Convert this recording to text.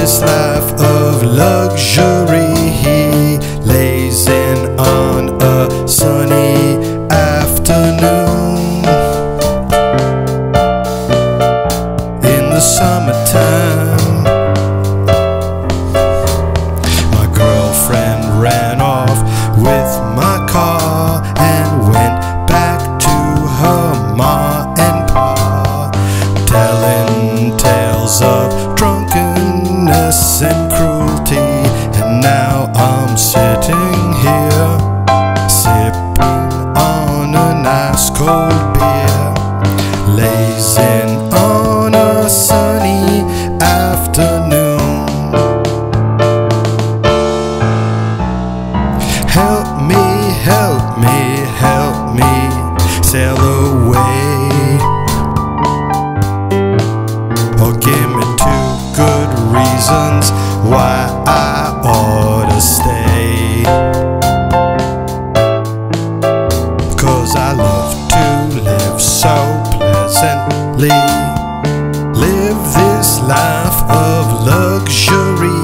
this life of luxury. He lays in on a sunny afternoon in the summertime. My girlfriend ran off with my car and went back to her ma and pa, telling tales of drunkenness and cruelty. And now I'm sitting here sipping on a nice cold beer, lazing on a sunny afternoon. Help me, help me, help me sail away, or give me two good reasons why I ought to stay. 'Cause I love to live so pleasantly, live this life of luxury.